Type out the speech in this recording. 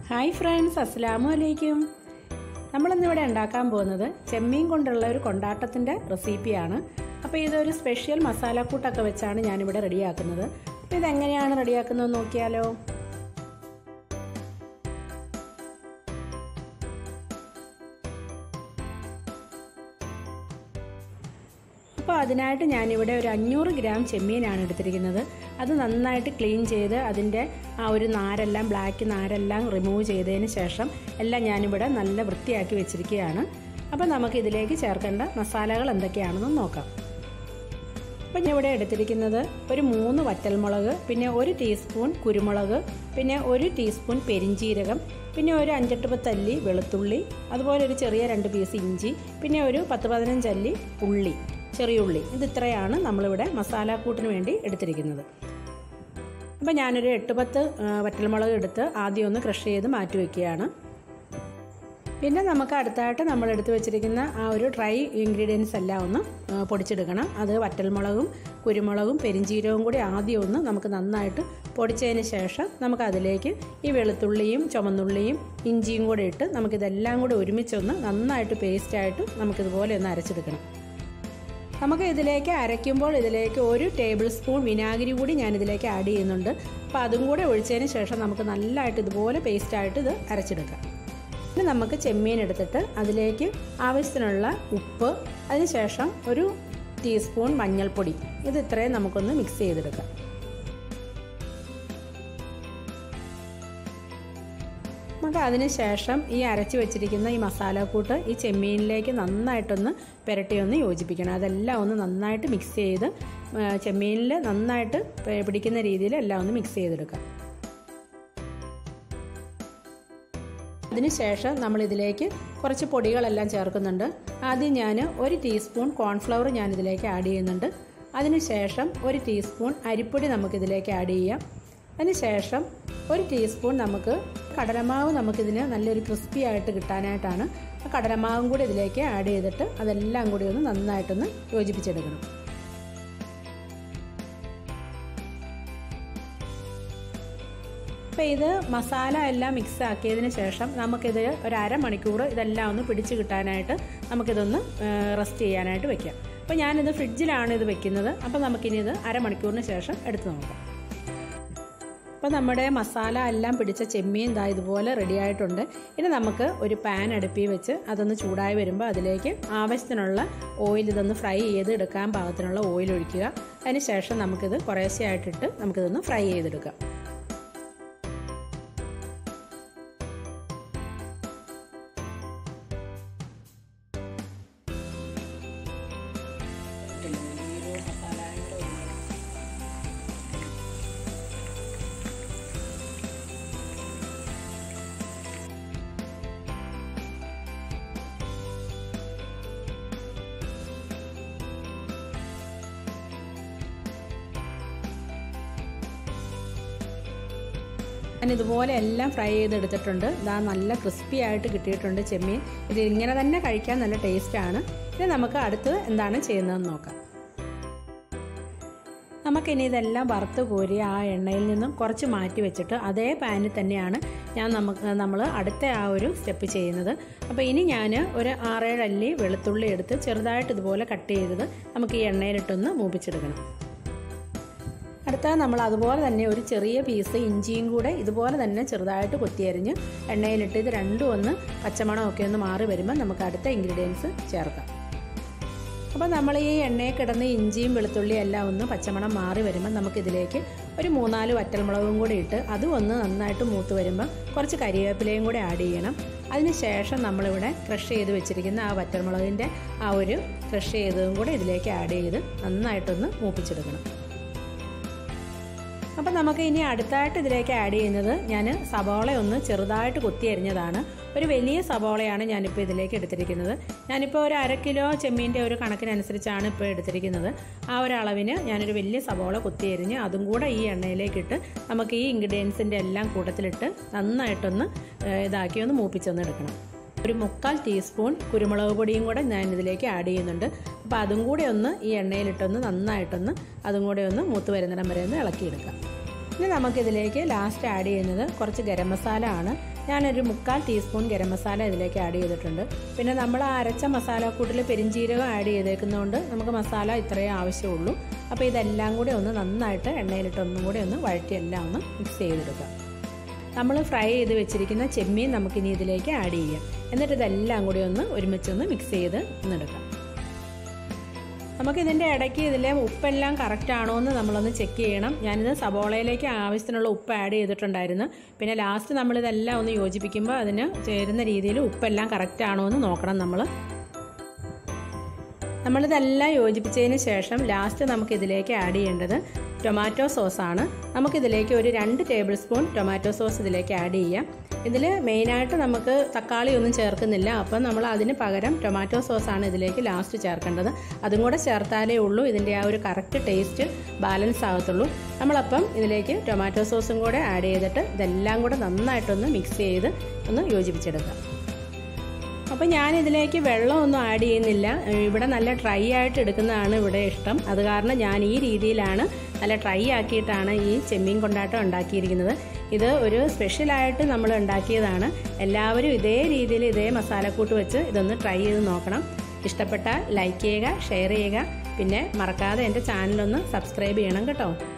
Hi friends, അസ്സലാമു അലൈക്കും. നമ്മളിന്നിവിടെ ഉണ്ടാക്കാൻ പോകുന്നത് ചെമ്മീൻ കൊണ്ടുള്ള ഒരു കൊണ്ടാട്ടത്തിൻ്റെ റെസിപ്പിയാണ്. അപ്പോൾ ഇതൊരു സ്പെഷ്യൽ മസാലക്കൂട്ടൊക്കെ വെച്ചാണ് ഞാനിവിടെ റെഡിയാക്കുന്നത്. അപ്പോൾ ഇതെങ്ങനെയാണ് റെഡിയാക്കുന്നതെന്ന് നോക്കിയാലോ. അപ്പോൾ അതിനായിട്ട് ഞാനിവിടെ ഒരു 500 ഗ്രാം ചെമ്മീനാണ് എടുത്തിരിക്കുന്നത്. അത് നന്നായിട്ട് ക്ലീൻ ചെയ്ത് അതിൻ്റെ ആ ഒരു നാരെല്ലാം, ബ്ലാക്ക് നാരെല്ലാം റിമൂവ് ചെയ്തതിന് ശേഷം എല്ലാം ഞാനിവിടെ നല്ല വൃത്തിയാക്കി വെച്ചിരിക്കുകയാണ്. അപ്പോൾ നമുക്കിതിലേക്ക് ചേർക്കേണ്ട മസാലകൾ എന്തൊക്കെയാണെന്ന് നോക്കാം. അപ്പോൾ ഞാൻ ഇവിടെ എടുത്തിരിക്കുന്നത് ഒരു 3 വറ്റൽമുളക്, പിന്നെ 1 ടീസ്പൂൺ കുരുമുളക്, പിന്നെ 1 ടീസ്പൂൺ പെരിഞ്ചീരകം, പിന്നെ ഒരു 5-10 അല്ലി വെളുത്തുള്ളി, അതുപോലെ ഒരു ചെറിയ 2 പീസ് ഇഞ്ചി, പിന്നെ ഒരു 10-15 അല്ലി ഉള്ളി, ചെറിയ ഉള്ളി. ഇത് ഇത്രയാണ് നമ്മളിവിടെ മസാലക്കൂട്ടിന് വേണ്ടി എടുത്തിരിക്കുന്നത്. അപ്പോൾ ഞാനൊരു 8-10 വറ്റൽമുളക് എടുത്ത് ആദ്യം ഒന്ന് ക്രഷ് ചെയ്ത് മാറ്റി വയ്ക്കുകയാണ്. പിന്നെ നമുക്ക് അടുത്തായിട്ട് നമ്മൾ എടുത്ത് വെച്ചിരിക്കുന്ന ആ ഒരു ഡ്രൈ ഇൻഗ്രീഡിയൻസ് എല്ലാം ഒന്ന് പൊടിച്ചെടുക്കണം. അത് വറ്റൽമുളകും കുരുമുളകും പെരിഞ്ചീരകവും കൂടി ആദ്യം ഒന്ന് നമുക്ക് നന്നായിട്ട് പൊടിച്ചതിന് ശേഷം നമുക്കതിലേക്ക് ഈ വെളുത്തുള്ളിയും ചുമന്നുള്ളിയും ഇഞ്ചിയും കൂടി ഇട്ട് നമുക്കിതെല്ലാം കൂടി ഒരുമിച്ചൊന്ന് നന്നായിട്ട് പേസ്റ്റായിട്ട് നമുക്കിതുപോലെ ഒന്ന് അരച്ചെടുക്കണം. നമുക്ക് ഇതിലേക്ക് അരയ്ക്കുമ്പോൾ ഇതിലേക്ക് 1 ടേബിൾ സ്പൂൺ വിനാഗിരി കൂടി ഞാനിതിലേക്ക് ആഡ് ചെയ്യുന്നുണ്ട്. അപ്പോൾ അതും കൂടെ ഒഴിച്ചതിന് ശേഷം നമുക്ക് നല്ലതായിട്ട് ഇതുപോലെ പേസ്റ്റായിട്ട് ഇത് അരച്ചെടുക്കാം. ഇനി നമുക്ക് ചെമ്മീൻ എടുത്തിട്ട് അതിലേക്ക് ആവശ്യത്തിനുള്ള ഉപ്പ്, അതിനുശേഷം 1 ടീസ്പൂൺ മഞ്ഞൾപ്പൊടി, ഇത് ഇത്രയും നമുക്കൊന്ന് മിക്സ് ചെയ്തെടുക്കാം. നമുക്ക് അതിന് ശേഷം ഈ അരച്ച് വെച്ചിരിക്കുന്ന ഈ മസാലക്കൂട്ട് ഈ ചെമ്മീനിലേക്ക് നന്നായിട്ടൊന്ന് പുരട്ടിയൊന്ന് യോജിപ്പിക്കണം. അതെല്ലാം ഒന്ന് നന്നായിട്ട് മിക്സ് ചെയ്ത് ചെമ്മീനിൽ നന്നായിട്ട് പിടിക്കുന്ന രീതിയിൽ എല്ലാം ഒന്ന് മിക്സ് ചെയ്തെടുക്കാം. അതിനുശേഷം നമ്മളിതിലേക്ക് കുറച്ച് പൊടികളെല്ലാം ചേർക്കുന്നുണ്ട്. ആദ്യം ഞാൻ 1 ടീസ്പൂൺ കോൺഫ്ലവർ ഞാനിതിലേക്ക് ആഡ് ചെയ്യുന്നുണ്ട്. അതിനുശേഷം 1 ടീസ്പൂൺ അരിപ്പൊടി നമുക്കിതിലേക്ക് ആഡ് ചെയ്യാം. അതിനുശേഷം 1 ടീസ്പൂൺ നമുക്ക് കടലമാവ്, നമുക്കിതിന് നല്ലൊരു ക്രിസ്പി ആയിട്ട് കിട്ടാനായിട്ടാണ് ആ കടലമാവും കൂടി ഇതിലേക്ക് ആഡ് ചെയ്തിട്ട് അതെല്ലാം കൂടി ഒന്ന് നന്നായിട്ടൊന്ന് യോജിപ്പിച്ചെടുക്കണം. അപ്പോൾ ഇത് മസാല എല്ലാം മിക്സ് ആക്കിയതിന് ശേഷം നമുക്കിത് ഒരു അരമണിക്കൂർ ഇതെല്ലാം ഒന്ന് പിടിച്ച് കിട്ടാനായിട്ട് നമുക്കിതൊന്ന് റെസ്റ്റ് ചെയ്യാനായിട്ട് വെക്കാം. അപ്പോൾ ഞാനിത് ഫ്രിഡ്ജിലാണ് ഇത് വെക്കുന്നത്. അപ്പോൾ നമുക്കിനി ഇത് അരമണിക്കൂറിന് ശേഷം എടുത്ത് നോക്കാം. അപ്പോൾ നമ്മുടെ മസാല എല്ലാം പിടിച്ച ചെമ്മീൻ ദാ ഇതുപോലെ റെഡി ആയിട്ടുണ്ട്. ഇനി നമുക്ക് ഒരു പാൻ അടുപ്പിൽ വെച്ച് അതൊന്ന് ചൂടായി വരുമ്പോൾ അതിലേക്ക് ആവശ്യത്തിനുള്ള ഓയിൽ, ഇതൊന്ന് ഫ്രൈ ചെയ്ത് എടുക്കാൻ പാകത്തിനുള്ള ഓയിൽ ഒഴിക്കുക. അതിന് ശേഷം നമുക്കിത് കുറേശ്ശെയായിട്ടിട്ട് നമുക്കിതൊന്ന് ഫ്രൈ ചെയ്തെടുക്കാം. ഞാൻ ഇതുപോലെ എല്ലാം ഫ്രൈ ചെയ്തെടുത്തിട്ടുണ്ട്. ഇതാ നല്ല ക്രിസ്പി ആയിട്ട് കിട്ടിയിട്ടുണ്ട് ചെമ്മീൻ. ഇത് ഇങ്ങനെ തന്നെ കഴിക്കാൻ നല്ല ടേസ്റ്റാണ്. ഇനി നമുക്ക് അടുത്തത് എന്താണ് ചെയ്യുന്നതെന്ന് നോക്കാം. നമുക്കിനി ഇതെല്ലാം വറുത്ത് കോരി ആ എണ്ണയിൽ നിന്നും കുറച്ച് മാറ്റി വെച്ചിട്ട് അതേ പാനിൽ തന്നെയാണ് നമ്മൾ അടുത്ത ആ ഒരു സ്റ്റെപ്പ് ചെയ്യുന്നത്. അപ്പോൾ ഇനി ഞാൻ ഒരു 6-7 അല്ലി വെളുത്തുള്ളി എടുത്ത് ചെറുതായിട്ട് ഇതുപോലെ കട്ട് ചെയ്തത് നമുക്ക് ഈ എണ്ണയിലിട്ടൊന്ന് മൂപ്പിച്ചെടുക്കണം. അടുത്ത നമ്മൾ അതുപോലെ തന്നെ ഒരു ചെറിയ പീസ് ഇഞ്ചിയും കൂടെ ഇതുപോലെ തന്നെ ചെറുതായിട്ട് കൊത്തിയരിഞ്ഞ് എണ്ണയിലിട്ട് ഇത് രണ്ടും ഒന്ന് പച്ചമണമൊക്കെ ഒന്ന് മാറി വരുമ്പോൾ നമുക്ക് അടുത്ത ഇൻഗ്രീഡിയൻസ് ചേർക്കാം. അപ്പോൾ നമ്മൾ ഈ എണ്ണയിൽ കിടന്ന് ഇഞ്ചിയും വെളുത്തുള്ളിയും എല്ലാം ഒന്ന് പച്ചമണം മാറി വരുമ്പോൾ നമുക്കിതിലേക്ക് ഒരു 3-4 വറ്റൽമുളകും കൂടി ഇട്ട് അതും ഒന്ന് നന്നായിട്ട് മൂത്ത് വരുമ്പോൾ കുറച്ച് കരിവേപ്പിലയും കൂടെ ആഡ് ചെയ്യണം. അതിനുശേഷം നമ്മളിവിടെ ക്രഷ് ചെയ്ത് വെച്ചിരിക്കുന്ന ആ വറ്റൽമുളകിൻ്റെ ആ ഒരു ക്രഷ് ചെയ്തതും കൂടെ ഇതിലേക്ക് ആഡ് ചെയ്ത് നന്നായിട്ടൊന്ന് മൂപ്പിച്ചെടുക്കണം. അപ്പോൾ നമുക്ക് ഇനി അടുത്തായിട്ട് ഇതിലേക്ക് ആഡ് ചെയ്യുന്നത്, ഞാൻ സവോള ഒന്ന് ചെറുതായിട്ട് കൊത്തി അരിഞ്ഞതാണ്. ഒരു വലിയ സവോളയാണ് ഞാനിപ്പോൾ ഇതിലേക്ക് എടുത്തിരിക്കുന്നത്. ഞാനിപ്പോൾ ഒരു 1/2 കിലോ ചെമ്മീൻ്റെ ഒരു കണക്കിനനുസരിച്ചാണ് ഇപ്പോൾ എടുത്തിരിക്കുന്നത്. ആ ഒരു അളവിന് ഞാനൊരു വലിയ സവോള കൊത്തി അരിഞ്ഞ് അതും കൂടെ ഈ എണ്ണയിലേക്കിട്ട് നമുക്ക് ഈ ഇൻഗ്രീഡിയൻസിൻ്റെ എല്ലാം കൂട്ടത്തിലിട്ട് നന്നായിട്ടൊന്ന് ഇതാക്കി ഒന്ന് മൂപ്പിച്ചൊന്ന് എടുക്കണം. ഒരു 1/4 ടീസ്പൂൺ കുരുമുളക് പൊടിയും കൂടെ ഞാൻ ഇതിലേക്ക് ആഡ് ചെയ്യുന്നുണ്ട്. അപ്പോൾ അതും കൂടെ ഒന്ന് ഈ എണ്ണയിലിട്ടൊന്ന് നന്നായിട്ടൊന്ന് അതും കൂടെ ഒന്ന് മൂത്ത് വരുന്നിടം വരെ ഒന്ന് ഇളക്കിയെടുക്കാം. ഇനി നമുക്കിതിലേക്ക് ലാസ്റ്റ് ആഡ് ചെയ്യുന്നത് കുറച്ച് ഗരം മസാല ആണ്. ഞാനൊരു 1/4 ടീസ്പൂൺ ഗരം മസാല ഇതിലേക്ക് ആഡ് ചെയ്തിട്ടുണ്ട്. പിന്നെ നമ്മൾ അരച്ച മസാലക്കൂട്ടിൽ പെരിഞ്ജീരകം ആഡ് ചെയ്തേക്കുന്നതുകൊണ്ട് നമുക്ക് മസാല ഇത്രയേ ആവശ്യമുള്ളൂ. അപ്പോൾ ഇതെല്ലാം കൂടി ഒന്ന് നന്നായിട്ട് എണ്ണയിലിട്ട് ഒന്നും കൂടി ഒന്ന് വഴറ്റി എല്ലാം ഒന്ന് മിക്സ് ചെയ്തെടുക്കാം. നമ്മൾ ഫ്രൈ ചെയ്ത് വെച്ചിരിക്കുന്ന ചെമ്മീൻ നമുക്കിനി ഇതിലേക്ക് ആഡ് ചെയ്യാം. എന്നിട്ട് ഇതെല്ലാം കൂടി ഒന്ന് ഒരുമിച്ചൊന്ന് മിക്സ് ചെയ്ത് ഒന്നെടുക്കാം. നമുക്കിതിൻ്റെ ഇടയ്ക്ക് ഇതിലെ ഉപ്പെല്ലാം കറക്റ്റ് ആണോ എന്ന് നമ്മളൊന്ന് ചെക്ക് ചെയ്യണം. ഞാനിത് സബോളയിലേക്ക് ആവശ്യത്തിനുള്ള ഉപ്പ് ആഡ് ചെയ്തിട്ടുണ്ടായിരുന്നു. പിന്നെ ലാസ്റ്റ് നമ്മളിതെല്ലാം ഒന്ന് യോജിപ്പിക്കുമ്പോൾ അതിന് ചേരുന്ന രീതിയിൽ ഉപ്പെല്ലാം കറക്റ്റ് ആണോ എന്ന് നോക്കണം. നമ്മളിതെല്ലാം യോജിപ്പിച്ചതിന് ശേഷം ലാസ്റ്റ് നമുക്കിതിലേക്ക് ആഡ് ചെയ്യേണ്ടത് ടൊമാറ്റോ സോസാണ്. നമുക്കിതിലേക്ക് ഒരു 2 ടേബിൾ സ്പൂൺ ടൊമാറ്റോ സോസ് ഇതിലേക്ക് ആഡ് ചെയ്യാം. ഇതിൽ മെയിനായിട്ട് നമുക്ക് തക്കാളി ഒന്നും ചേർക്കുന്നില്ല. അപ്പം നമ്മൾ അതിന് പകരം ടൊമാറ്റോ സോസാണ് ഇതിലേക്ക് ലാസ്റ്റ് ചേർക്കേണ്ടത്. അതും കൂടെ ചേർത്താലേ ഉള്ളൂ ഇതിൻ്റെ ആ ഒരു കറക്റ്റ് ടേസ്റ്റ് ബാലൻസ് ആകത്തുള്ളൂ. നമ്മളപ്പം ഇതിലേക്ക് ടൊമാറ്റോ സോസും കൂടെ ആഡ് ചെയ്തിട്ട് ഇതെല്ലാം കൂടെ നന്നായിട്ടൊന്ന് മിക്സ് ചെയ്ത് ഒന്ന് യോജിപ്പിച്ചെടുക്കാം. അപ്പോൾ ഞാനിതിലേക്ക് വെള്ളമൊന്നും ആഡ് ചെയ്യുന്നില്ല. ഇവിടെ നല്ല ഡ്രൈ ആയിട്ട് എടുക്കുന്നതാണ് ഇവിടെ ഇഷ്ടം. അത് കാരണം ഞാൻ ഈ രീതിയിലാണ് നല്ല ഡ്രൈ ആക്കിയിട്ടാണ് ഈ ചെമ്മീൻ കൊണ്ടാട്ടം ഉണ്ടാക്കിയിരിക്കുന്നത്. ഇത് ഒരു സ്പെഷ്യലായിട്ട് നമ്മൾ ഉണ്ടാക്കിയതാണ്. എല്ലാവരും ഇതേ രീതിയിൽ ഇതേ മസാലക്കൂട്ട് വെച്ച് ഇതൊന്ന് ട്രൈ ചെയ്ത് നോക്കണം. ഇഷ്ടപ്പെട്ടാൽ ലൈക്ക് ചെയ്യുക, ഷെയർ ചെയ്യുക. പിന്നെ മറക്കാതെ എൻ്റെ ചാനലൊന്ന് സബ്സ്ക്രൈബ് ചെയ്യണം കേട്ടോ.